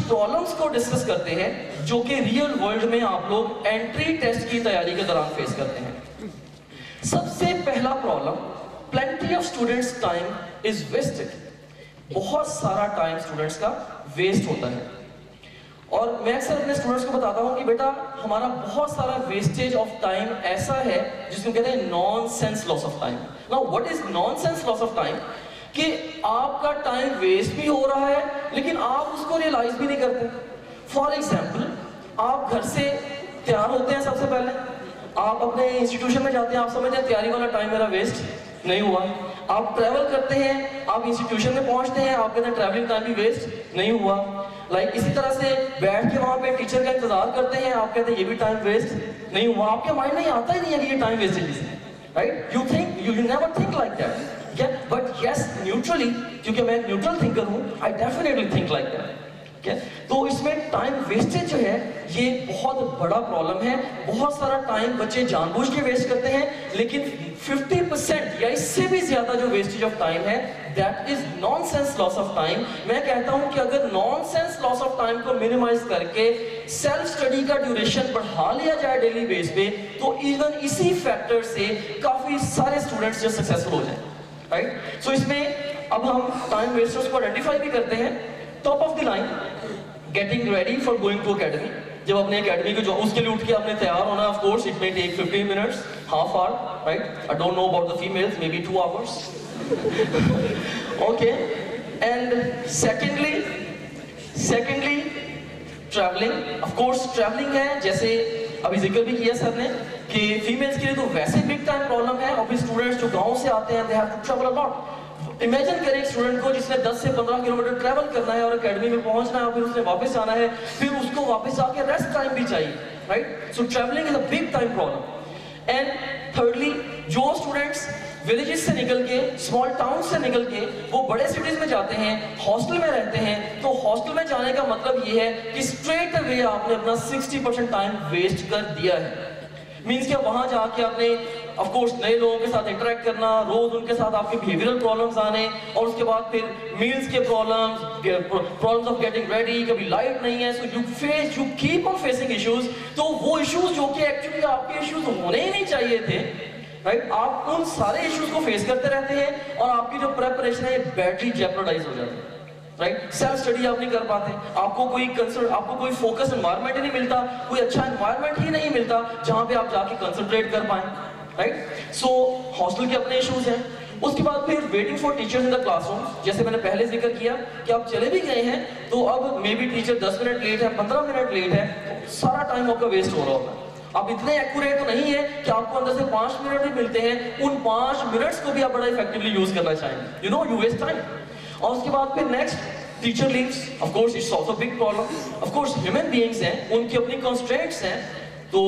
Problems को discuss करते हैं जो कि रियल वर्ल्ड में आप लोग एंट्री टेस्ट की तैयारी के दौरान फेस करते हैं। सबसे पहला problem, plenty of students time is wasted. बहुत सारा टाइम स्टूडेंट्स का वेस्ट होता है और मैं अक्सर अपने स्टूडेंट्स को बताता हूं कि बेटा हमारा बहुत सारा वेस्टेज ऑफ टाइम ऐसा है जिसको कहते हैं nonsense loss of time. Now what is nonsense loss of time? कि आपका टाइम वेस्ट भी हो रहा है लेकिन आप उसको रियलाइज भी नहीं करते। फॉर एग्जाम्पल, आप घर से तैयार होते हैं, सबसे पहले आप अपने इंस्टीट्यूशन में जाते हैं, आप समझते हैं तैयारी वाला टाइम मेरा वेस्ट नहीं हुआ। आप ट्रैवल करते हैं, आप इंस्टीट्यूशन में पहुंचते हैं, आप कहते हैं ट्रैवलिंग टाइम भी वेस्ट नहीं हुआ। लाइक इसी तरह से बैठ के वहां पे टीचर का इंतजार करते हैं, आप कहते हैं ये भी टाइम वेस्ट नहीं हुआ। आपके माइंड में आता ही नहीं है कि ये टाइम वेस्टेज है, right? You think, you never think like that, but yes neutrally, क्योंकि मैं न्यूट्रल थिंकर हूं, I definitely think like that. तो इसमें टाइम वेस्टेज जो है ये बहुत बड़ा प्रॉब्लम है। बहुत सारा टाइम बच्चे जानबूझ के वेस्ट करते हैं, लेकिन 50% या इससे भी ज्यादा जो वेस्टेज ऑफ टाइम है that is nonsense loss of time. मैं कहता हूं कि अगर नॉनसेंस लॉस ऑफ टाइम को मिनिमाइज करके सेल्फ स्टडी का ड्यूरेशन बढ़ा लिया जाए डेली बेस पे, तो इवन इसी फैक्टर से काफी सारे स्टूडेंट्स जो सक्सेसफुल हो जाए, राइट? सो इसमें अब हम टाइम वेस्टर्स को आइडेंटिफाई भी करते हैं। Top of the line, getting ready for going to academy. जब अपने अकेडमी को जो उसके लिए उठ के आपने तैयार होना, of course it may take 15 minutes, half hour, right? I don't know about the females, maybe 2 hours. Okay, and secondly travelling. Of course travelling है, जैसे अभी जिक्र भी किया सर ने कि फीमेल्स के लिए तो वैसे बिग टाइम प्रॉब्लम है, और फिर स्टूडेंट्स जो गांव से आते हैं they have to travel a lot. Imagine करें एक स्टूडेंट को जिसने 10 से 15 किलोमीटर ट्रैवल करना है और एकेडमी में पहुंचना है, और फिर उसने वापस जाना है, फिर उसको वापस जाके रेस्ट टाइम भी चाहिए, right? So travelling is a big time problem. And thirdly, जो स्टूडेंट्स विलेजेस से निकल के, स्मॉल टाउन से निकल के वो बड़े सिटीज में जाते हैं, हॉस्टल में रहते हैं, तो हॉस्टल में जाने का मतलब ये है कि स्ट्रेट अवे आपने अपना 60% टाइम वेस्ट कर दिया है। मीन्स कि वहां जाके आपने ऑफ कोर्स नए लोगों के साथ इंटरेक्ट करना, रोज उनके साथ आपके बिहेवियरल प्रॉब्लम्स आने, और उसके बाद फिर मील्स के प्रॉब्लम्स ऑफ गेटिंग रेडी, कभी लाइट नहीं है, so you keep on facing issues. तो वो इश्यूज जो कि एक्चुअली आपके इश्यूज होने ही नहीं चाहिए थे, राइट? आप उन सारे इश्यूज को फेस करते रहते हैं और आपकी जो प्रेपरेशन है बैटरी जेपरडाइज हो जाती है, राइट? सेल्फ स्टडी आप नहीं कर पाते, आपको कोई कंसर्ट, आपको कोई फोकस एनवायरनमेंट ही नहीं मिलता, कोई अच्छा एनवायरनमेंट ही नहीं मिलता जहां पे आप जाके कंसंट्रेट कर पाए, राइट? सो हॉस्टल के अपने इश्यूज हैं। उसके बाद फिर waiting for teachers in the classroom. जैसे मैंने पहले जिक्र किया कि आप चले भी गए हैं तो अब maybe teacher 10 minute late है, 15 मिनट लेट है, तो सारा टाइम आपका वेस्ट हो रहा होता है। आप इतने एक्यूरेट तो नहीं है कि आपको अंदर से 5 मिनट भी मिलते हैं, उन 5 मिनट्स को भी आप बड़ा इफेक्टिवली यूज करना चाहेंगे, you know, you waste time. और उसके बाद फिर next, teacher leaves. Of course it's also big problem. Of course human beings हैं, उनकी अपनी कंस्ट्रेंट्स हैं, तो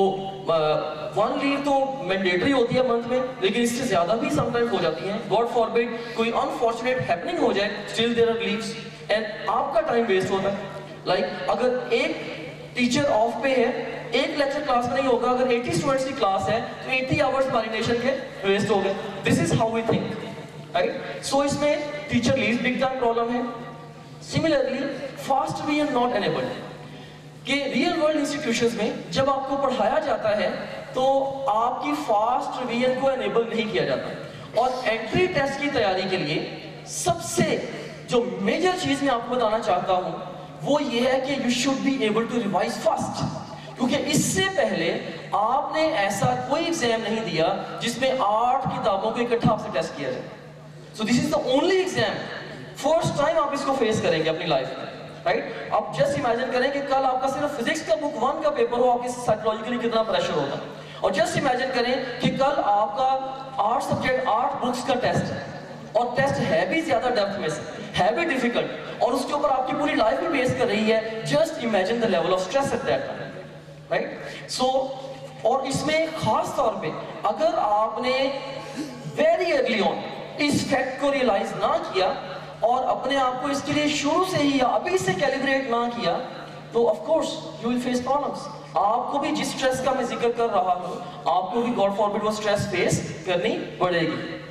1 लीव तो मैंडेटरी होती है मंथ में, लेकिन इससे ज्यादा भी समटाइम्स हो जाती हैं। गॉड फॉरबिड कोई अनफॉर्चुनेट हैपनिंग हो जाए, still there are leaves and आपका टाइम वेस्ट होता है। लाइक अगर एक टीचर ऑफ पे है, एक लेक्चर क्लास में नहीं होगा, अगर 80 स्टूडेंट्स की क्लास है तो 80 आवर्स मैरिनेशन के वेस्ट हो गए। This is how we think, right? So इसमें teacher leave big time problem है। Similarly fast revision not enabled. कि रियल वर्ल्ड इंस्टीट्यूशंस में जब आपको पढ़ाया जाता है तो आपकी फास्ट रिवीजन को एनेबल नहीं किया जाता। और एंट्री टेस्ट की तैयारी के लिए सबसे जो मेजर चीज मैं आपको बताना चाहता हूं वो ये है कि you should be able to revise fast, क्योंकि इससे पहले आपने ऐसा कोई एग्जाम नहीं दिया जिसमें 8 किताबों को इकट्ठा आपसे टेस्ट किया जाए। So this is the only exam, first time आप इसको फेस करेंगे अपनी लाइफ में, राइट? आप जस्ट इमेजिन करें कि कल आपका सिर्फ फिजिक्स का बुक 1 का पेपर हो, आपके साइकोलॉजिकली कितना प्रेशर होगा। और जस्ट इमेजिन करें कि कल आपका 8 सब्जेक्ट 8 बुक्स का टेस्ट है, और टेस्ट है भी ज्यादा डेप्थ में से, है भी डिफिकल्ट, और उसके ऊपर आपकी पूरी लाइफ भी बेस कर रही है। Just imagine the level of stress at that time, right? So और इसमें खास तौर पे अगर आपने वेरी अर्ली ऑन इस फैक्ट को रियलाइज ना किया और अपने आप को इसके लिए शुरू से ही या अभी से कैलिब्रेट ना किया, तो of course you will face problems. आपको भी जिस स्ट्रेस का मैं जिक्र कर रहा हूं, आपको भी गॉड फॉरबिड वो स्ट्रेस फेस करनी पड़ेगी।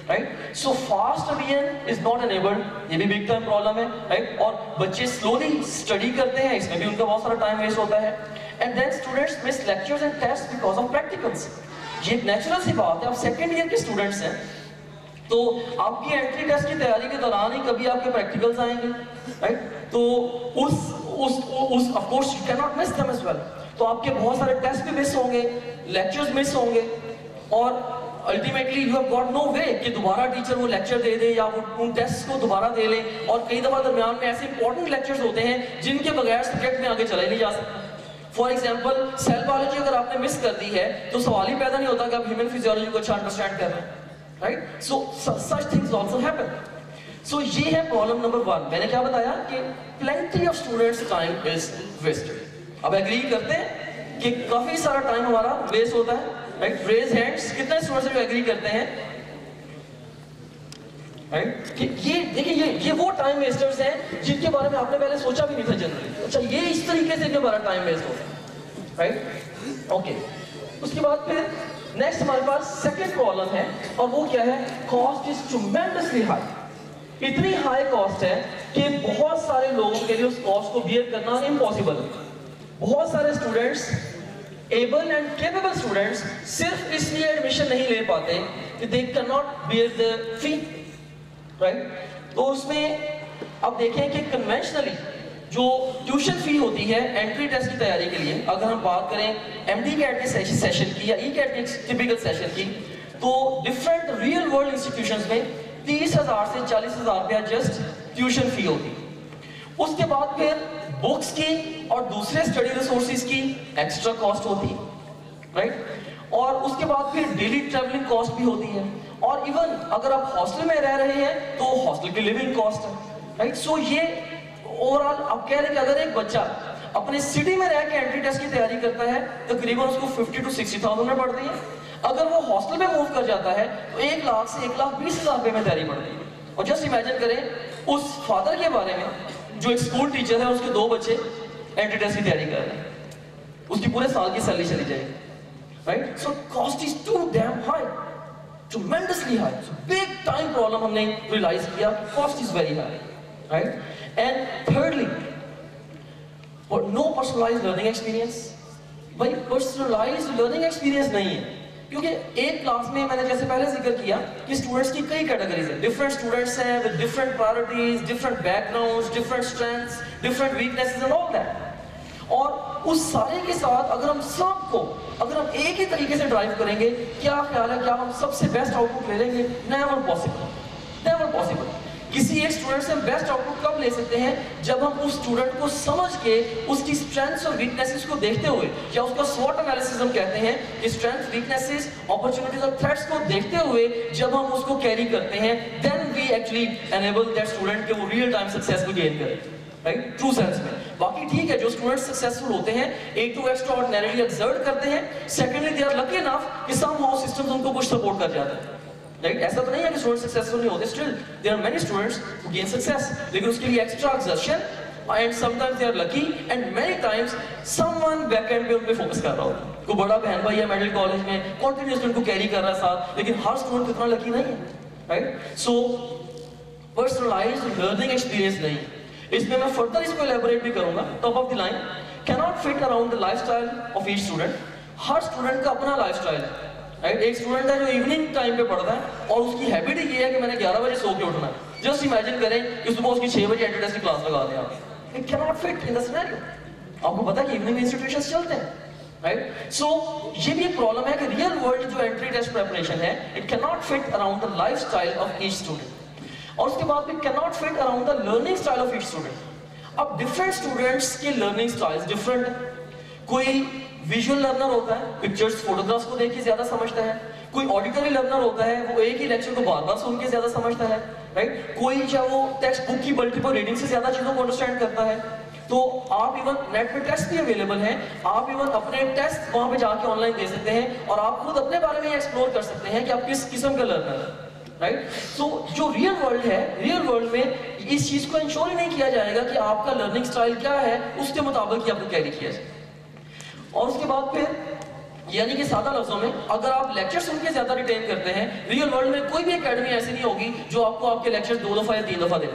Right? So fast revision is not enabled, ये भी बिग टाइम प्रॉब्लम है, राइट? और बच्चे स्लोली स्टडी करते हैं, इसमें भी उनका बहुत सारा टाइम वेस्ट होता है। And then students miss lectures and test because of practicals. ये एक नेचुरल सी बात है, आप सेकेंड ईयर के स्टूडेंट्स हैं तो आपकी एंट्री टेस्ट की तैयारी के दौरान ही कभी आपके प्रैक्टिकल्स आएंगे, राइट? तो उस of course you can not miss them as well. तो आपके बहुत सारे टेस्ट भी मिस होंगे, लेक्चर्स मिस होंगे, और ultimately you have got no way कि दोबारा टीचर वो लेक्चर दे दे या वो उन टेस्ट को दोबारा दे ले। और कई दफा दरमियान में ऐसे इंपॉर्टेंट लेक्चर्स होते हैं जिनके बगैर सब्जेक्ट में आगे चला ही नहीं जा सकता। फॉर एग्जाम्पल सेल बायोलॉजी अगर आपने मिस कर दी है तो सवाल ही पैदा नहीं होता कि आप ह्यूमन फिजियोलॉजी को अच्छा अंडरस्टैंड कर रहे हैं, right? So such things also happen. So ये है प्रॉब्लम नंबर 1। मैंने क्या बताया कि plenty of students time is wasted. अब एग्री करते हैं कि काफी सारा टाइम हमारा वेस्ट होता है, राइट? रेज हैंड्स, कितने स्टूडेंट्स जो एग्री करते हैं, राइट? कि ये देखिए ये वो टाइम वेस्टर्स हैं जिनके बारे में आपने पहले सोचा भी नहीं था जनरली। अच्छा, ये इस तरीके से हमारा टाइम वेस्ट होता है, राइट? ओके, उसके बाद फिर नेक्स्ट हमारे पास सेकंड प्रॉब्लम है, और वो क्या है? Cost is tremendously high. इतनी हाई कॉस्ट है कि बहुत सारे लोगों के लिए उस कॉस्ट को बियर करना इम्पॉसिबल है। बहुत सारे students, able and capable students, सिर्फ इसलिए एडमिशन नहीं ले पाते कि they can not bear the fee, right? तो उसमें अब देखें कि कन्वेंशनली जो ट्यूशन फी होती है एंट्री टेस्ट की तैयारी के लिए, अगर हम बात करें एमडी कैट के सेशन की या ई कैट के टिपिकल सेशन की, तो डिफरेंट रियल वर्ल्ड इंस्टीट्यूशंस में 30,000 से 40,000 रुपया जस्ट ट्यूशन फी होती है। उसके बाद फिर बुक्स की और दूसरे स्टडी रिसोर्सेज की एक्स्ट्रा कॉस्ट होती है, राइट? और उसके बाद फिर डेली ट्रैवलिंग कॉस्ट भी होती है, और इवन अगर आप हॉस्टल में रह रहे हैं तो हॉस्टल की लिविंग कॉस्ट है, राइट? सो ये ओवरऑल आप कह रहे हैं कि अगर एक बच्चा अपने सिटी में रह के एंट्री टेस्ट की तैयारी करता है तकरीबन उसको 50 to 60,000 में पड़ती है। अगर वो हॉस्टल में मूव कर जाता है तो 1 लाख से 1,20,000 रुपए में तैयारी पड़ती है। और जस्ट इमेजिन करें उस फादर के बारे में जो एक स्कूल टीचर है, उसके 2 बच्चे एंट्री टेस्ट की तैयारी कर रहे हैं, उसकी पूरे साल की सैलरी चली जाएगी, right? So cost is too damn high, tremendously high. So big time problem हमने realize किया, cost is very high, right? And thirdly, for no personalized learning experience. भाई personalized learning experience नहीं है, क्योंकि एक क्लास में मैंने जैसे पहले जिक्र किया कि स्टूडेंट्स की कई कैटेगरीज हैं, डिफरेंट स्टूडेंट्स हैं with different priorities, different backgrounds, different strengths, different weaknesses and all that. और उस सारे के साथ अगर हम सबको अगर हम एक ही तरीके से ड्राइव करेंगे, क्या ख्याल है क्या हम सबसे बेस्ट आउटपुट ले लेंगे? Never possible, never possible. किसी एक स्टूडेंट से हम बेस्ट आउटपुट कब ले सकते हैं? जब हम उस स्टूडेंट को समझ के उसकी स्ट्रेंथ्स और वीकनेसेस को देखते हुए, या उसका स्वॉट एनालिसिस हम कहते हैं कि स्ट्रेंथ, वीकनेसेस, अपॉर्चुनिटीज और थ्रेट्स को देखते हुए जब हम उसको कैरी करते हैं, then we actually enable that student के वो रियल टाइम सक्सेस को गेन करें, राइट? ट्रू सेंस में। बाकी ठीक है, जो स्टूडेंट्स सक्सेसफुल होते हैं एक तो एक्स्ट्राऑर्डिनरीली एक्सर्ट करते हैं, secondly they are lucky enough कि समहाउ सिस्टम्स उनको कुछ सपोर्ट कर जाते हैं, राइट? ऐसा तो नहीं है कि स्टूडेंट सक्सेसफुल नहीं होते, still there are many students who gain success, लेकिन उसके लिए extra exertion and sometimes they are lucky and many times someone back end पे उन पे फोकस कर रहा होता है। कोई बड़ा बहन भाई है मेडिकल कॉलेज में कंटीन्यूअसली उनको कैरी कर रहा है साथ, लेकिन हर स्टूडेंट इतना लकी नहीं है, right? So personalized learning experience नहीं। इसमें मैं फर्दर इसको एलैबोरेट भी करूंगा। Top of the line, cannot fit around the lifestyle of each student. हर स्टूडेंट का अपना लाइफस्टाइल है, राइट? एक स्टूडेंट है जो इवनिंग टाइम पे पढ़ता है और उसकी हैबिट ये है कि मैंने 11 बजे सो के उठना है। जस्ट इमेजिन करें कि सुबह उसकी 6 बजे एंट्री टेस्ट की क्लास लगा दें आप, it cannot fit in the scenario. आपको पता है कि इवनिंग इंस्टीट्यूशंस चलते हैं, राइट? सो ये भी एक प्रॉब्लम है कि रियल वर्ल्ड जो एंट्री टेस्ट प्रिपरेशन है, it cannot fit around the lifestyle of each student. और उसके बाद भी can not fit around the learning style of each student. अब डिफरेंट स्टूडेंट्स के लर्निंग स्टाइल्स डिफरेंट है। कोई विजुअल लर्नर होता है, पिक्चर्स, फोटोग्राफ्स को देख के ज्यादा समझता है। कोई ऑडिटरी लर्नर होता है, वो एक ही लेक्चर को बार बार सुन के ज्यादा समझता है, राइट? कोई जो वो टेक्स्ट बुक की मल्टीपल रीडिंग से ज्यादा चीजों को अंडरस्टैंड करता है। तो आप इवन नेट पे टेस्ट भी अवेलेबल हैं, आप इवन अपने टेस्ट वहां पे जाके ऑनलाइन दे सकते हैं और आप खुद अपने बारे में एक्सप्लोर कर सकते हैं कि आप किस किस्म का लर्नर है, राइट? सो जो रियल वर्ल्ड है, रियल वर्ल्ड में इस चीज को इंश्योर ही नहीं किया जाएगा कि आपका लर्निंग स्टाइल क्या है, उसके मुताबिक ही आपको कैरी किया जाए। और उसके बाद फिर यानी कि सादा लफ्जों में, अगर आप लेक्चर सुन के ज्यादा रिटेन करते हैं, रियल वर्ल्ड में कोई भी एकेडमी ऐसी नहीं होगी जो आपको आपके लेक्चर 2 दफा या 3 दफा दे,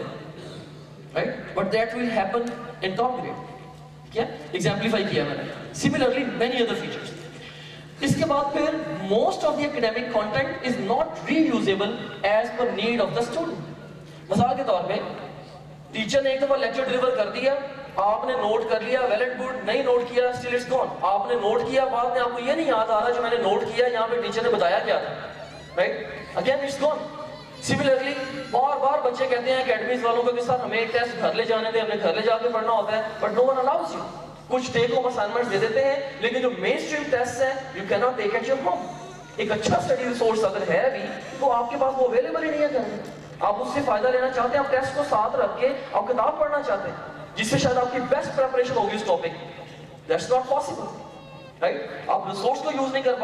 right? But that will happen in top grade. क्या एग्जाम्पलीफाई किया मैंने। Similarly many other features. इसके बाद फिर most of the academic content is not reusable as per need of the student. मिसाल के तौर पे टीचर ने एक दफा लेक्चर डिलीवर कर दिया, आपने नोट कर लिया, वेल एंड गुड, नहीं नोट किया, स्टिल इट्स गॉन। आपने नोट किया, बाद में आपको ये नहीं याद आ रहा जो मैंने नोट किया यहाँ पे टीचर ने बताया क्या था, right? Again it's gone. Similarly बार बार बच्चे कहते हैं एकेडमीज वालों को कि सर हमें एक टेस्ट घर ले जाने दे, हमें घर ले जाके पढ़ना होता है, but no one allows you. कुछ टेक होम असाइनमेंट्स दे देते हैं, लेकिन जो मेन स्ट्रीम टेस्ट है you can not take at your home. एक अच्छा स्टडी रिसोर्स अगर है भी तो आपके पास वो अवेलेबल ही नहीं है घर में। आप उससे फायदा लेना चाहते हैं, आप टेस्ट को साथ रख के आप किताब पढ़ना चाहते हैं जिससे शायद आपकी बेस्ट प्रिपरेशन होगी इस topic. That's not possible, right? आप रिसोर्स को यूज नहीं कर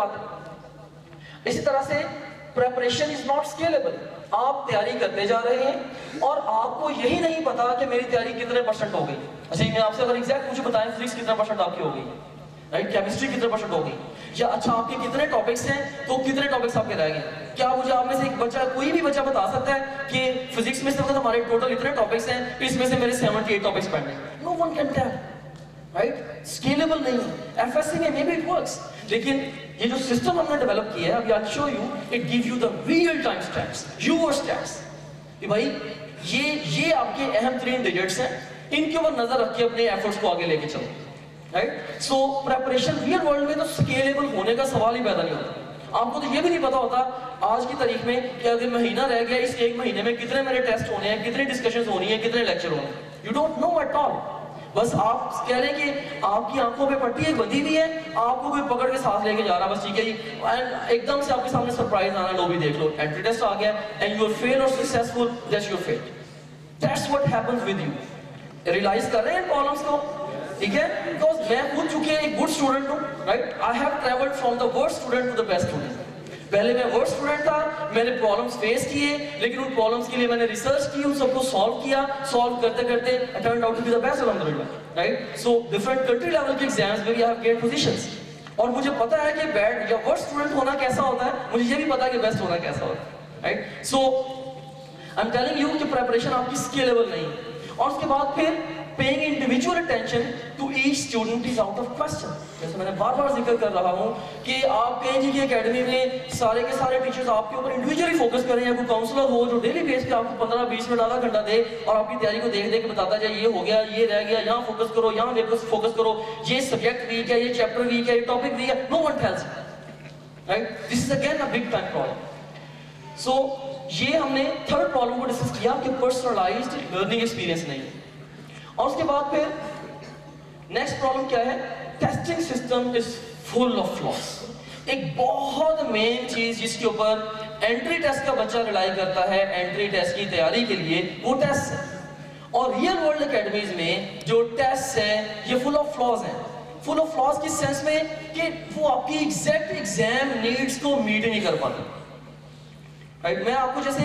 पाते। इसी तरह से प्रिपरेशन इज नॉट स्केलेबल। आप तैयारी करते जा रहे हैं और आपको यही नहीं पता कि मेरी तैयारी कितने % हो गई। अच्छा, मैं आपसे अगर एग्जैक्ट मुझे बताएं फिजिक्स कितना % आपकी हो गई, राइट? केमिस्ट्री कितने % हो गई, या अच्छा आपके कितने टॉपिक्स हैं तो कितने टॉपिक्स आपके रह गए? क्या मुझे आप में से एक बच्चा, कोई भी बच्चा बता सकता है कि फिजिक्स में से मतलब हमारे टोटल इतने टॉपिक्स हैं, इसमें से मेरे 78 टॉपिक्स पढ़ने? No one can tell, right? Scalable नहीं है। एफएससी में मे बी इट वर्क्स, लेकिन ये जो सिस्टम हमने डेवलप किया है, अभी I show you, it give you the real time stats, your stats, कि भाई ये आपके अहम 3 डिजिट्स हैं, इनके ऊपर नजर रख के अपने एफर्ट्स को आगे लेके चलो, right? So preparation real world में तो स्केलेबल होने का सवाल ही पैदा नहीं होता। आपको तो ये भी नहीं पता होता आज की तारीख में कि अगर महीना रह गया, इस 1 महीने में कितने मेरे टेस्ट होने हैं, कितनी डिस्कशंस होनी है, कितने लेक्चर होने हैं। You don't know at all. बस आप कह रहे हैं कि आपकी आंखों पे पट्टी एक बंधी हुई है, आपको कोई पकड़ के साथ लेके जा रहा है, बस ठीक है जी, एंड एकदम से आपके सामने सरप्राइज आना, लो भी देख लो, एंट्री टेस्ट आ गया एंड यू आर फेल और successful, that's your fate. That's what happens with you. Realise कर रहे हैं प्रॉब्लम्स को, ठीक है? बिकॉज मैं खुद चुके एक गुड स्टूडेंट हूँ, right? I have travelled from the worst student to the best student. पहले मैं वर्स्ट स्टूडेंट था, मैंने प्रॉब्लम्स फेस किए, लेकिन उन प्रॉब्लम्स के लिए मैंने रिसर्च की, उन सबको सॉल्व किया, सॉल्व करते करते I turned out to be the best अल्हम्दुलिल्लाह, right? So different country level के एग्जाम्स में भी आई हैव गेन पोजीशंस, और मुझे पता है कि बैड या वर्स्ट स्टूडेंट होना कैसा होता है, मुझे ये भी पता है कि बेस्ट होना कैसा होता है, right? So I am telling you कि प्रिपरेशन आपकी स्केलेबल नहीं है। और उसके बाद फिर paying individual attention to each student is out of question। जैसे मैंने बार बार जिक्र कर रहा हूँ कि आप कहीं जी की एकेडमी में सारे के सारे टीचर्स आपके ऊपर इंडिविजुअली फोकस करें, या कोई काउंसलर हो जो डेली बेस पे आपको 15-20 मिनट आधा घंटा दे और आपकी तैयारी को देख देख के बताता जाए ये हो गया, ये रह गया, यहाँ फोकस करो, यहाँ फोकस करो, ये सब्जेक्ट वीक है, ये चैप्टर वीक है, ये टॉपिक वीक है। No one tells, right? This is again a big time problem. So ये हमने थर्ड प्रॉब्लम को डिस्कस किया कि पर्सनलाइज्ड लर्निंग एक्सपीरियंस नहीं है। और उसके बाद फिर नेक्स्ट प्रॉब्लम क्या है? Testing system is full of flaws. एक बहुत मेन चीज जिसके ऊपर एंट्री टेस्ट का बच्चा रिलाई करता है एंट्री टेस्ट की तैयारी के लिए, वो टेस्ट है। और रियल वर्ल्ड एकेडमीज में जो टेस्ट है ये फुल ऑफ फ्लॉज हैं। फुल ऑफ फ्लॉज किस सेंस में कि वो आपकी एग्जैक्ट एग्जाम नीड्स को मीट नहीं कर पाते, राइट? मैं आपको जैसे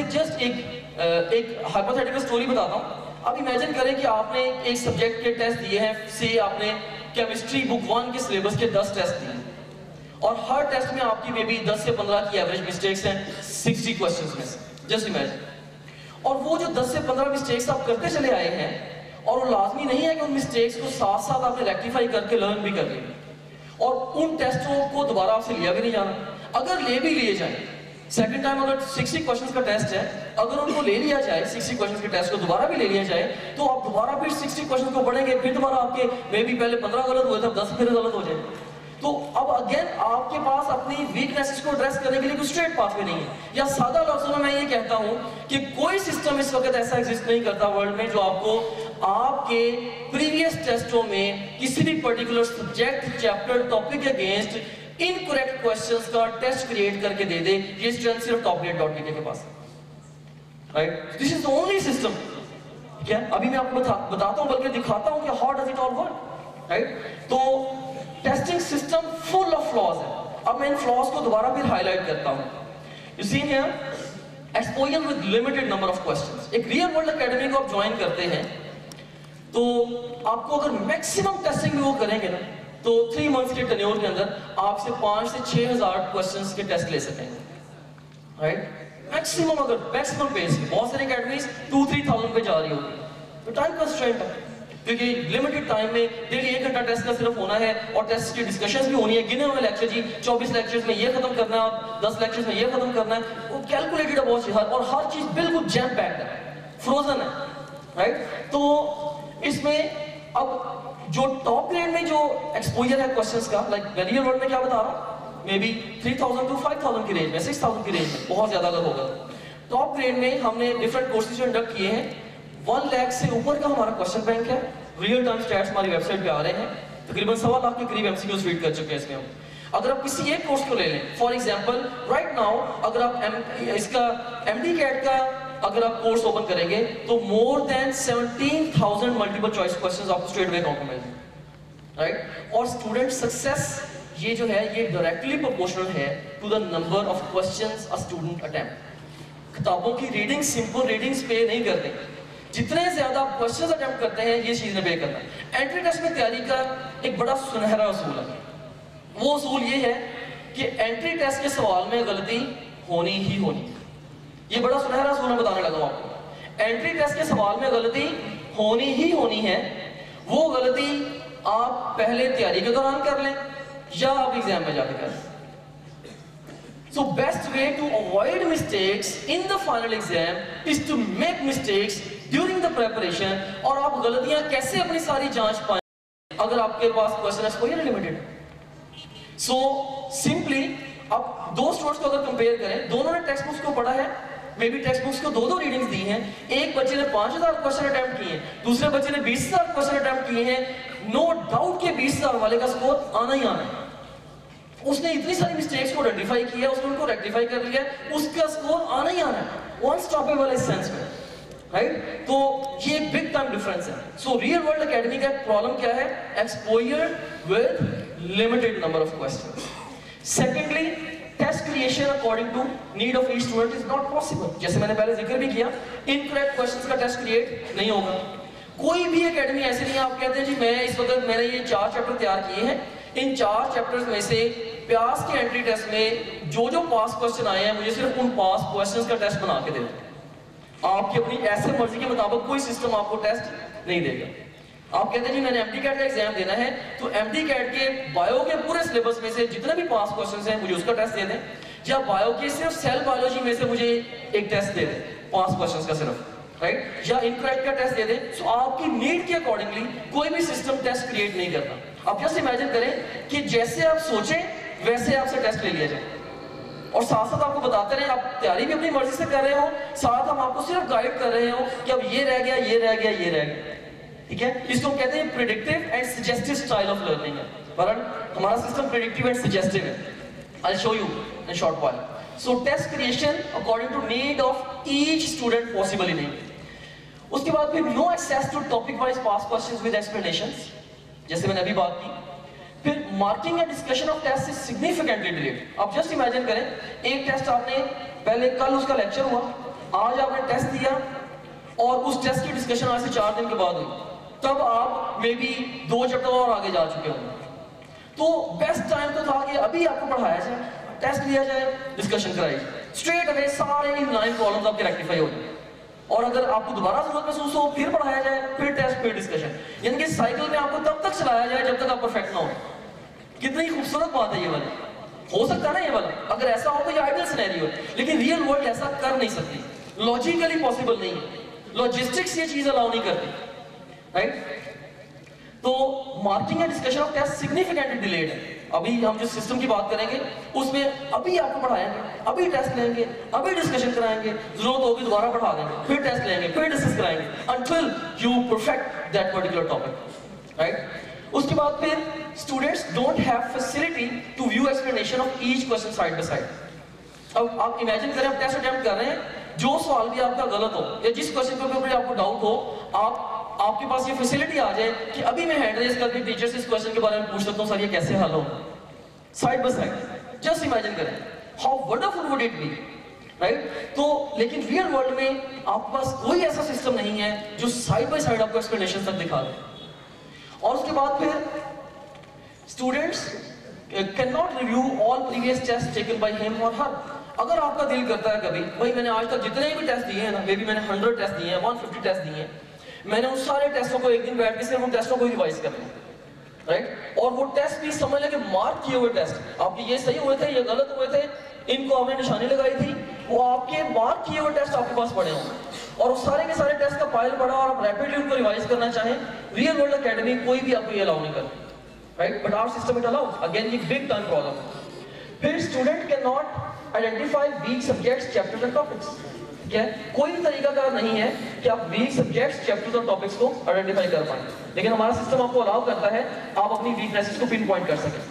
एक हाइपोथेटिकल स्टोरी बताता हूँ। अब इमेजिन करें कि आपने एक सब्जेक्ट के टेस्ट दिए हैं, से आपने केमिस्ट्री बुक 1 के सिलेबस के 10 टेस्ट दिए और हर टेस्ट में आपकी मे बी 10 से 15 की एवरेज मिस्टेक्स हैं 60 क्वेश्चंस में से। Just imagine. और वो जो 10 से 15 मिस्टेक्स आप करते चले आए हैं, और वो लाजमी नहीं है कि उन मिस्टेक्स को साथ साथ आपने रेक्टिफाई करके लर्न भी कर लेंगे, और उन टेस्टों को दोबारा आपसे लिया भी नहीं जाना। अगर ले भी लिए जाए, सेकंड टाइम अगर 60 क्वेश्चंस का टेस्ट है, अगर उनको ले लिया जाए, 60 क्वेश्चंस के टेस्ट को दोबारा भी ले लिया जाए, तो आप दोबारा फिर 60 क्वेश्चंस को पढ़ेंगे, फिर दोबारा आपके मे बी पहले 15 गलत हुए थे, 10 फिर गलत हो जाए। तो अब अगेन आपके पास अपनी वीकनेसेस को एड्रेस करने के लिए कोई स्ट्रेट पाथवे नहीं है। या सादा लफ्ज़ों में मैं ये कहता हूँ कि कोई सिस्टम इस वक्त ऐसा एग्जिस्ट नहीं करता वर्ल्ड में जो आपको आपके प्रीवियस टेस्टों में किसी भी पर्टिकुलर सब्जेक्ट, चैप्टर, टॉपिक के अगेंस्ट इनकरेक्ट क्वेश्चंस का टेस्ट क्रिएट करके दे दे। ये स्ट्रेंथ सिर्फ topgrade.tk के पास है, right? This is the only system. क्या अभी मैं आपको बताता हूं, बल्कि दिखाता हूं कि how does it all work, right? तो testing system full of flaws है। अब मैं इन फ्लॉज को दोबारा फिर हाईलाइट करता हूं। You see here exposure with limited number of questions. एक रियल वर्ल्ड एकेडमी को आप ज्वाइन करते हैं तो आपको अगर मैक्सिमम टेस्टिंग भी वो करेंगे ना, तो 3 मंथ्स के टेन्योर के अंदर आपसे 5 से 6,000 क्वेश्चंस के टेस्ट ले सकेंगे, राइट? मैक्सिमम, अगर मैक्सिमम पेस पे बहुत सारी अकेडमीज 2-3,000 पे जा रही होगी, तो टाइम कंस्ट्रेंट है, क्योंकि लिमिटेड टाइम में डेली 1 घंटा टेस्ट का सिर्फ होना है, और टेस्ट की डिस्कशंस भी होनी है, गिने हुए लेक्चर जी 24 लेक्चर्स में ये खत्म करना है, 10 लेक्चर्स में ये खत्म करना है, वो कैलकुलेटेड है बहुत चीज, और हर चीज बिल्कुल जैम पैक्ड है, फ्रोजन है, राइट? तो इसमें अब जो टॉप ग्रेड में जो एक्सपोजर है क्वेश्चंस का, लाइक रियल वर्ल्ड में क्या बता रहा हूँ, मे बी 3,000 to 5,000 की रेंज में, 6,000 की रेंज में, बहुत ज्यादा अगर होगा। टॉप ग्रेड में हमने डिफरेंट कोर्सेज कंडक्ट किए हैं, 1 लाख से ऊपर का हमारा क्वेश्चन बैंक है, रियल टाइम स्टैट्स हमारी वेबसाइट पे आ रहे हैं, तकरीबन 1.25 लाख के करीब एमसीक्यूज रीड कर चुके हैं इसमें हम। अगर आप किसी एक कोर्स को ले लें, फॉर एग्जांपल राइट नाउ अगर आप इसका एमडी कैट का अगर आप कोर्स ओपन करेंगे तो more than 17,000 multiple choice questions आपको स्ट्रेट अवे अकाउंट में मिलेंगे, राइट? और स्टूडेंट सक्सेस ये जो है ये डायरेक्टली प्रोपोर्शनल है to the number of questions a student attempt. किताबों की रीडिंग, सिंपल रीडिंग्स पे नहीं करते, जितने ज्यादा क्वेश्चंस अटेम्प्ट करते हैं ये चीज ने पे करना है। एंट्री टेस्ट में तैयारी का एक बड़ा सुनहरा असूल है, वो असूल ये है कि एंट्री टेस्ट के सवाल में गलती होनी ही होनी है। ये बड़ा सुनहरा असूल मैं बताने लगा हूं आपको। एंट्री टेस्ट के सवाल में गलती होनी ही होनी है, वो गलती आप पहले तैयारी के दौरान कर लें या आप एग्जाम में जाके कर लें। So best way to avoid mistakes in the final exam is to make mistakes during the preparation। और आप गलतियां कैसे अपनी सारी जांच पाएं अगर आपके पास क्वेश्चन एक्सपोजर लिमिटेड है। So simply आप दो स्टूडेंट्स को अगर कंपेयर करें, दोनों ने टेक्स्ट बुक्स को पढ़ा है, मे बी टेक्स्ट बुक्स को 2-2 रीडिंग्स दी हैं, एक बच्चे ने 5,000 क्वेश्चन अटेम्प्ट किए हैं, दूसरे बच्चे ने 20,000 क्वेश्चन अटेम्प्ट किए हैं, नो डाउट के 20,000 वाले का स्कोर आना ही आना है। उसने इतनी सारी मिस्टेक्स को आइडेंटिफाई किया, उसने उनको रेक्टिफाई कर लिया, उसका स्कोर आना ही आना है, अनस्टॉपेबल इस सेंस में, राइट? तो ये एक बिग टाइम डिफरेंस है। सो रियल वर्ल्ड एकेडमी का प्रॉब्लम क्या है? Exposure with limited number of questions. Secondly, test creation according to need of each student is not possible. जैसे मैंने पहले जिक्र भी किया, इनकरेक्ट क्वेश्चंस का टेस्ट क्रिएट नहीं होगा। कोई भी एकेडमी ऐसे नहीं है आप कहते हैं जी मैं इस वक्त मैंने ये 4 चैप्टर तैयार किए हैं, इन 4 चैप्टर्स में से प्यास के एंट्री टेस्ट में जो जो पास क्वेश्चन आए हैं मुझे सिर्फ उन पास क्वेश्चंस का टेस्ट बना के दे दो। आपकी अपनी ऐसे मर्जी के मुताबिक कोई सिस्टम आपको टेस्ट नहीं देगा। आप कहते हैं जी मैंने एमडी कैट का एग्जाम देना है, तो एमडी कैट के बायो के पूरे सिलेबस में से जितने भी पास क्वेश्चंस हैं मुझे उसका टेस्ट दे दें, या बायो के सिर्फ सेल बायोलॉजी में से मुझे एक टेस्ट दे दें पास क्वेश्चंस का सिर्फ, राइट? या इनकरेक्ट का टेस्ट दे दें। सो आपकी नीड के अकॉर्डिंगली कोई भी सिस्टम टेस्ट क्रिएट नहीं करता। आप जस्ट इमेजिन करें कि जैसे आप सोचें वैसे आपसे टेस्ट ले लिया जाए, और साथ साथ आपको बताते रहे, आप तैयारी भी अपनी मर्जी से कर रहे हो, साथ हम आपको सिर्फ गाइड कर रहे हो कि अब ये रह गया, ये रह गया, ये रह गया, ठीक है? इसको कहते हैं predictive and suggestive style of learning है। वरन हमारा सिस्टम प्रिडिक्टिव एंड सजेस्टिव है। I will show you in short while. So test creation according to need of each student possible ही नहीं। उसके बाद फिर no access to topic wise past questions with explanations, जैसे मैंने अभी बात की। फिर marking and discussion of test is significantly delayed. आप जस्ट इमेजिन करें, एक टेस्ट आपने पहले कल उसका लेक्चर हुआ, आज आपने टेस्ट दिया, और उस टेस्ट की डिस्कशन आज से 4 दिन के बाद हुई, तब आप मे बी 2 चैप्टर और आगे जा चुके होंगे। तो बेस्ट टाइम तो था कि अभी आपको पढ़ाया जाए, टेस्ट लिया जाए, डिस्कशन कराई जाए, स्ट्रेट अवे सारे इन 9 प्रॉब्लम्स आपके रेक्टिफाई हो जाए, और अगर आपको दोबारा जरूरत महसूस हो फिर पढ़ाया जाए, फिर टेस्ट, फिर डिस्कशन, यानी कि साइकिल में आपको तब तक चलाया जाए जब तक आप परफेक्ट ना हो। कितनी खूबसूरत बात है ये वाली। हो सकता है ना ये वाला, अगर ऐसा हो तो ये आइडियल सिनेरियो है, लेकिन रियल वर्ल्ड ऐसा कर नहीं सकती, लॉजिकली पॉसिबल नहीं है, लॉजिस्टिक्स ये चीज अलाउ नहीं करती, राइट? तो marking and discussion of test significantly delayed है। अभी हम जो सिस्टम की बात करेंगे उसमें अभी आपको पढ़ाएंगे, अभी टेस्ट लेंगे, अभी डिस्कशन कराएंगे, जरूरत होगी दोबारा पढ़ा देंगे, फिर टेस्ट लेंगे, फिर डिस्कस कराएंगे, until you perfect that particular topic, right? उसके बाद फिर students don't have facility to view explanation of each question side by side. अब आप इमेजिन करें, आप टेस्ट अटेम्प्ट कर रहे हैं, जो सवाल भी आपका गलत हो या जिस क्वेश्चन के ऊपर आपको डाउट हो, आपके पास ये फैसिलिटी आ जाए कि अभी मैं हैंड रेज करके टीचर से इस क्वेश्चन के बारे में पूछ सकता हूँ, सर ये कैसे हल हो, side by side. Just imagine करें how wonderful would it be, right? तो लेकिन रियल वर्ल्ड में आपके पास कोई ऐसा सिस्टम नहीं है जो साइड बाय साइड आपको एक्सप्लेनेशन तक दिखा दे। और उसके बाद फिर Students cannot review all previous tests taken by him or her. अगर आपका दिल करता है कभी, भाई मैंने आज तक जितने भी टेस्ट दिए हैं ना, मे बी मैंने 100 टेस्ट दिए हैं, 150 टेस्ट दिए हैं, मैंने उन सारे टेस्टों को एक दिन बैठ के सिर्फ उन टेस्टों को ही रिवाइज करना है, राइट? और वो टेस्ट भी समझ लें कि मार्क किए हुए टेस्ट, आपके ये सही हुए थे, ये गलत हुए थे, इनको आपने निशानी लगाई थी, वो आपके मार्क किए हुए टेस्ट आपके पास पड़े होंगे और उस सारे के सारे टेस्ट का फाइल पड़ा और आप रैपिडली उनको रिवाइज करना चाहें, रियल वर्ल्ड एकेडमी कोई भी आपको ये अलाउ नहीं करती, right? But our system it allows. Again ये बिग टाइम प्रॉब्लम। फिर student can not identify weak subjects, chapters and topics. क्या कोई तरीका का नहीं है कि आप वीक सब्जेक्ट्स, चैप्टर्स और टॉपिक्स को आइडेंटिफाई कर पाएं, लेकिन हमारा सिस्टम आपको अलाउ करता है आप अपनी वीकनेसेस को पिन पॉइंट कर सकें।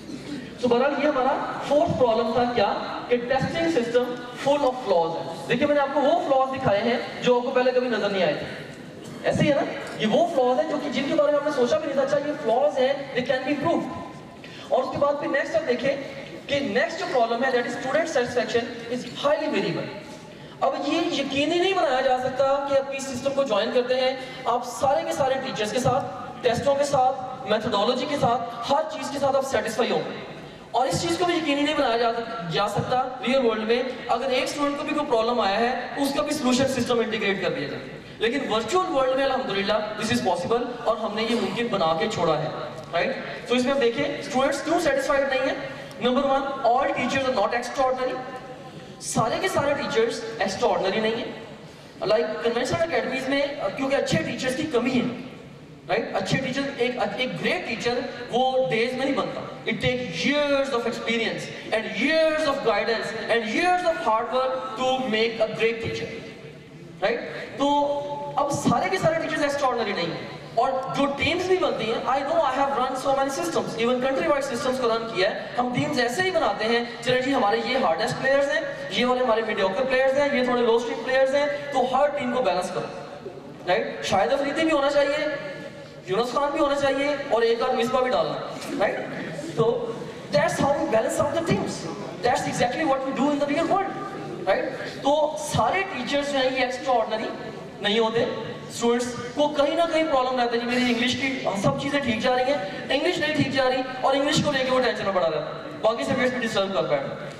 तो बहरहाल ये हमारा फोर्थ प्रॉब्लम था, क्या कि testing system full of flaws है। देखिए मैंने आपको वो फ्लॉज दिखाए हैं जो आपको पहले कभी नजर नहीं आए थे, ऐसे ही है ना? ये वो फ्लॉज है जो कि जिनके बारे में आपने सोचा भी नहीं था, अच्छा ये फ्लॉज है, दे कैन बी इम्प्रूव्ड। और उसके बाद फिर नेक्स्ट आप देखें कि नेक्स्ट जो प्रॉब्लम है that is student satisfaction is highly variable. अब ये यकीनी नहीं बनाया जा सकता कि आप इस सिस्टम को ज्वाइन करते हैं, आप सारे के सारे टीचर्स के साथ, टेस्टों के साथ, मेथोडोलॉजी के साथ, हर चीज के साथ आप सेटिस्फाई होंगे। और इस चीज को भी यकीनी नहीं बनाया जा सकता रियल वर्ल्ड में, अगर एक स्टूडेंट को भी कोई प्रॉब्लम आया है उसका भी सोल्यूशन सिस्टम इंटीग्रेट कर दिया जाए। लेकिन वर्चुअल वर्ल्ड में अल्हम्दुलिल्लाह दिस इज पॉसिबल और हमने ये मुमकिन बना के छोड़ा है, राइट? तो इसमें आप देखें स्टूडेंट्स क्यों सेटिस्फाइड नहीं है। Number 1, all teachers are not extraordinary. सारे के सारे टीचर्स एक्स्ट्राऑर्डिनरी नहीं है। लाइक कन्वेंशनल एकेडमीज में क्योंकि अच्छे टीचर्स की कमी है, राइट? अच्छे टीचर, एक ग्रेट टीचर वो डेज में नहीं बनता। It take years of experience and years of guidance and years of hard work to make a great teacher, right? तो अब सारे के सारे टीचर्स एक्स्ट्राऑर्डिनरी नहीं है और जो टीम्स भी बनती हैं, I know I have run so many systems, even country wide systems को रन किया है। हम टीम्स ऐसे ही बनाते हैं, चलिए जी हमारे ये हार्डेस्ट प्लेयर्स हैं, ये वाले हमारे मीडियोकर प्लेयर्स हैं, ये थोड़े लो स्ट्रीम प्लेयर्स हैं, तो हर टीम को बैलेंस करो, राइट? शाहिद अफरीदी भी होना चाहिए, यूनुस खान भी होना चाहिए और एक आध मिसबा भी डालना, राइट? तो that's how we balance out the teams, that's exactly what we do in the real world, right? तो सारे टीचर्स जो हैं ये एक्स्ट्राऑर्डिनरी नहीं होते। स्टूडेंट्स को कहीं ना कहीं प्रॉब्लम रहता है, जी मेरी इंग्लिश की सब चीजें ठीक जा रही हैं, इंग्लिश नहीं ठीक जा रही और इंग्लिश को लेकर वो टेंशन में पड़ा रहता है, बाकी सब्जेक्ट्स भी डिस्टर्ब कर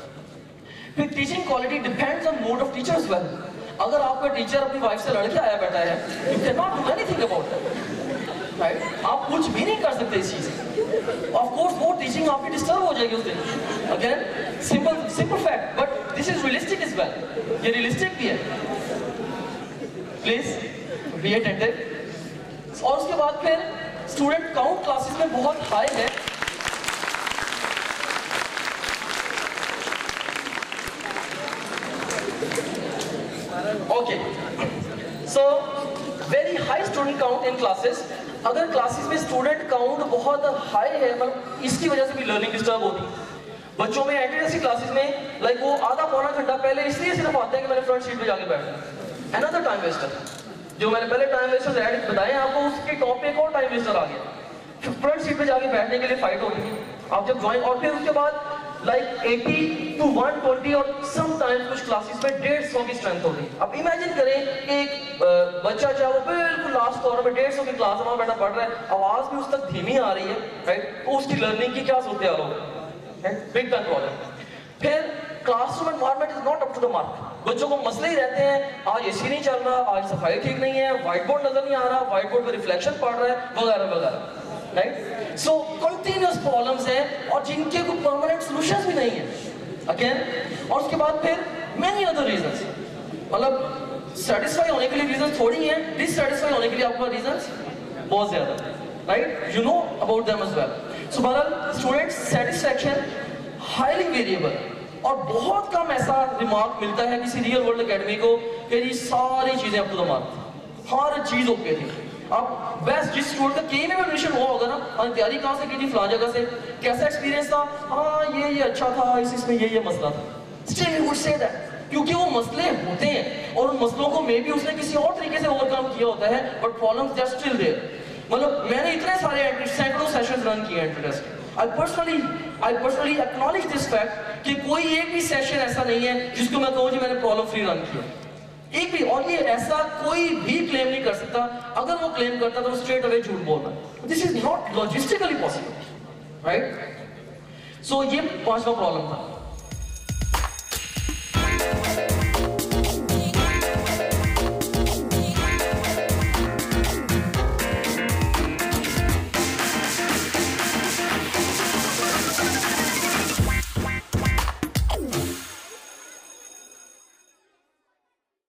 बैठा। फिर teaching quality depends on mood of teacher as well. अगर आपका टीचर अपनी वाइफ से लड़के आया बैठा है, you can not do anything about that, right? आप कुछ भी नहीं कर सकते इस चीज से। ऑफ कोर्स वो टीचिंग आपकी डिस्टर्ब हो जाएगी उस दिन। Again simple fact, but this is realistic as well, ये रियलिस्टिक भी है। Please be attentive. और उसके बाद फिर स्टूडेंट काउंट क्लासेस में बहुत हाई है। Okay, so very high student count in classes. अगर क्लासेस में स्टूडेंट काउंट बहुत हाई है, मतलब इसकी वजह से भी लर्निंग डिस्टर्ब होती है। बच्चों में एंट्री क्लासेस में लाइक वो आधा पौना घंटा पहले इसलिए सिर्फ आते हैं कि मैंने फ्रंट सीट पे जाके बैठना, अनदर टाइम वेस्टर। जो मैंने पहले टाइम वेस्टर्स ऐड बताए आपको, उसके टॉप पे एक और टाइम वेस्टर आ गया। फ्रंट सीट पे जाके बैठने के लिए फाइट होती है आप जब ज्वाइन, और फिर उसके बाद लाइक 80 to 120 और समटाइम्स कुछ क्लासेस में 150 की स्ट्रेंथ होती है। अब इमेजिन करें एक बच्चा चाहे वो बिल्कुल लास्ट कॉर्नर में 150 की क्लास में बैठा पढ़ रहा है, आवाज भी उस तक धीमी आ रही है, राइट? तो उसकी लर्निंग की क्या सूरत हाल होगी, बिग टाइम प्रॉब्लम। फिर classroom environment is not up to the mark. बच्चों को मसले ही रहते हैं, आज एसी नहीं चल रहा, आज सफाई ठीक नहीं है, व्हाइट बोर्ड नजर नहीं आ रहा, व्हाइट बोर्ड पे रिफ्लेक्शन पड़ रहा है, वगैरह वगैरह, राइट? सो कंटिन्यूअस प्रॉब्लम्स हैं और जिनके कोई परमानेंट सॉल्यूशंस भी नहीं है। अगेन, और उसके बाद फिर मेनी अदर रीजंस, मतलब सेटिस्फाई होने के लिए रीजंस थोड़ी हैं, डिससेटिस्फाई होने के लिए आपका रीजंस बहुत ज्यादा, right? You know about them as well. So बहरहाल स्टूडेंट सेटिस्फैक्शन हाईली वेरिएबल और बहुत कम ऐसा रिमार्क मिलता है किसी रियल वर्ल्ड एकेडमी को कि जी सारी चीजें अप टू द मार्क, हर चीज ओके थी। अब बेस्ट जिस स्टूडेंट का के में एडमिशन हुआ होगा ना, तैयारी कहाँ से की थी, फलां जगह से, कैसा एक्सपीरियंस था, हाँ ये अच्छा था, इसमें ये मसला था, still he would say that, क्योंकि वो मसले होते हैं और उन मसलों को मे भी उसने किसी और तरीके से ओवरकम किया होता है, but problems they are still there. मतलब मैंने इतने सारे सैकड़ों सेशंस रन किए entry test. I personally acknowledge this fact कि कोई एक भी सेशन ऐसा नहीं है जिसको मैं कहूँ जी मैंने प्रॉब्लम फ्री रन किया, एक भी। और ये ऐसा कोई भी क्लेम नहीं कर सकता, अगर वो क्लेम करता तो स्ट्रेट अवे झूठ बोल रहा है। This is not logistically possible, right? So ये पांचवा प्रॉब्लम था।